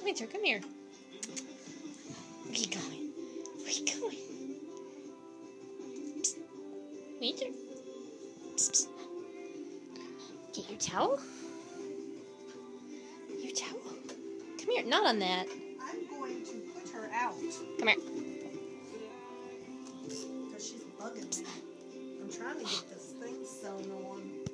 Winter, come here. Where you going? Where you going? Psst. Winter. Psst, psst. Get your towel. Your towel. Come here. Not on that. I'm going to put her out. Come here. Because she's bugging me. I'm trying to get this thing sewn on.